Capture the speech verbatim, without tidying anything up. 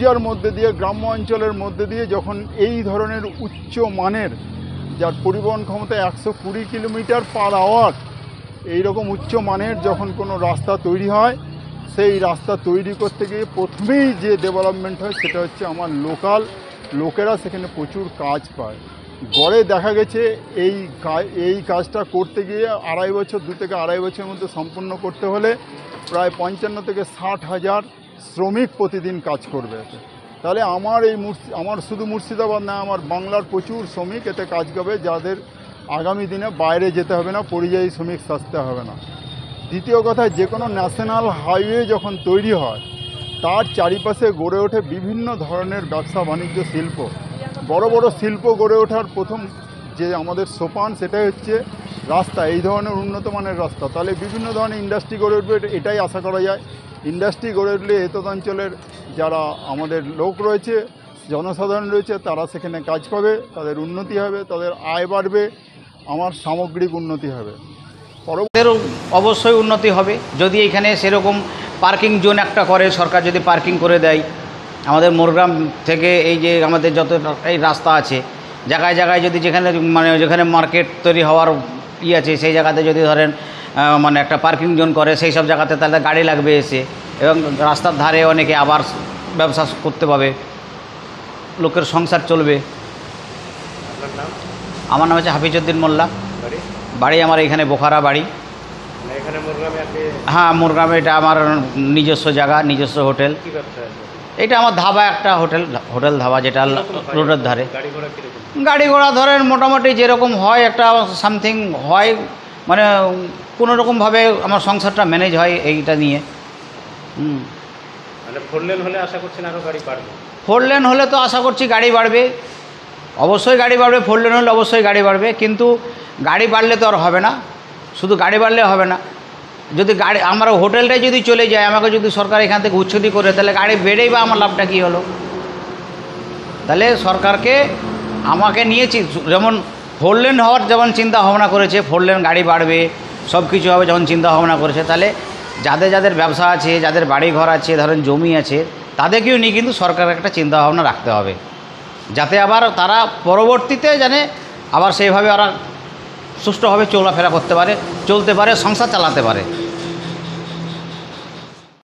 এরিয়ার মধ্যে দিয়ে, গ্রাম্য অঞ্চলের মধ্যে দিয়ে যখন এই ধরনের উচ্চ মানের, যার পরিবহন ক্ষমতা একশো কুড়ি কিলোমিটার পার আওয়ার, এইরকম উচ্চ মানের যখন কোনো রাস্তা তৈরি হয়, সেই রাস্তা তৈরি করতে গিয়ে প্রথমেই যে ডেভেলপমেন্ট হয় সেটা হচ্ছে আমার লোকাল লোকেরা সেখানে প্রচুর কাজ পায়। গড়ে দেখা গেছে এই এই কাজটা করতে গিয়ে আড়াই বছর দু থেকে আড়াই বছরের মধ্যে সম্পূর্ণ করতে হলে প্রায় পঞ্চান্ন থেকে ষাট হাজার শ্রমিক প্রতিদিন কাজ করবে। তাহলে আমার এই আমার শুধু মুর্শিদাবাদ না, আমার বাংলার প্রচুর শ্রমিক এতে কাজ করবে, যাদের আগামী দিনে বাইরে যেতে হবে না, পরিযায়ী শ্রমিক সাজতে হবে না। দ্বিতীয় কথা, যে কোনো ন্যাশনাল হাইওয়ে যখন তৈরি হয় তার চারিপাশে গড়ে ওঠে বিভিন্ন ধরনের ব্যবসা বাণিজ্য শিল্প। বড় বড় শিল্প গড়ে ওঠার প্রথম যে আমাদের সোপান সেটাই হচ্ছে রাস্তা, এই ধরনের উন্নত মানের রাস্তা। তাহলে বিভিন্ন ধরনের ইন্ডাস্ট্রি গড়ে উঠবে, এটাই আশা করা যায়। ইন্ডাস্ট্রি গড়ে উঠলে এতদ অঞ্চলের যারা আমাদের লোক রয়েছে, জনসাধারণ রয়েছে, তারা সেখানে কাজ পাবে, তাদের উন্নতি হবে, তাদের আয় বাড়বে, আমার সামগ্রিক উন্নতি হবে। পরবর্তীতেও অবশ্যই উন্নতি হবে যদি এখানে সেরকম পার্কিং জোন একটা করে সরকার, যদি পার্কিং করে দেয়। আমাদের মোরগ্রাম থেকে এই যে আমাদের যত এই রাস্তা আছে, জায়গায় জায়গায় যদি যেখানে মানে যেখানে মার্কেট তৈরি হওয়ার ই আছে সেই জায়গাতে যদি ধরেন মানে একটা পার্কিং জোন করে, সেই সব জায়গাতে তাহলে গাড়ি লাগবে এসে, এবং রাস্তার ধারে অনেকে আবার ব্যবসা করতে পাবে, লোকের সংসার চলবে। আমার নাম হচ্ছে হাফিজউদ্দিন মোল্লা, বাড়ি আমার এখানে বোখারা বাড়ি। হ্যাঁ, মোরগ্রামে এটা আমার নিজস্ব জায়গা, নিজস্ব হোটেল। এটা আমার ধাবা, একটা হোটেল হোটেল ধাবা, যেটা রোডের ধারে। গাড়ি ঘোড়া ধরেন মোটামুটি যেরকম হয় একটা সামথিং হয়, মানে কোনো রকমভাবে আমার সংসারটা ম্যানেজ হয় এইটা নিয়ে। হুম, ফোর লেন হলে আশা করছেন আরও গাড়ি বাড়বে? ফোর লেন হলে তো আশা করছি গাড়ি বাড়বে, অবশ্যই গাড়ি বাড়বে। ফোর লেন হলে অবশ্যই গাড়ি বাড়বে, কিন্তু গাড়ি বাড়লে তো আর হবে না, শুধু গাড়ি বাড়লে হবে না। যদি গাড়ি আমার হোটেলটাই যদি চলে যায়, আমাকে যদি সরকার এখান থেকে উচ্ছেদি করে, তাহলে গাড়ি বেড়েই বা আমার লাভটা কী হলো? তাহলে সরকারকে আমাকে নিয়েছি, যেমন ফোর লেন হওয়ার যেমন চিন্তা ভাবনা করেছে, ফোর লেন গাড়ি বাড়বে, সব কিছু হবে যখন চিন্তা ভাবনা করেছে, তাহলে যাদের যাদের ব্যবসা আছে, যাদের বাড়ি ঘর আছে, ধরেন জমি আছে, তাদেরকেও নিয়ে কিন্তু সরকারের একটা চিন্তা ভাবনা রাখতে হবে, যাতে আবার তারা পরবর্তীতে জানে আবার সেইভাবে ওরা সুষ্ঠুভাবে চলাফেরা করতে পারে, চলতে পারে, সংসার চালাতে পারে।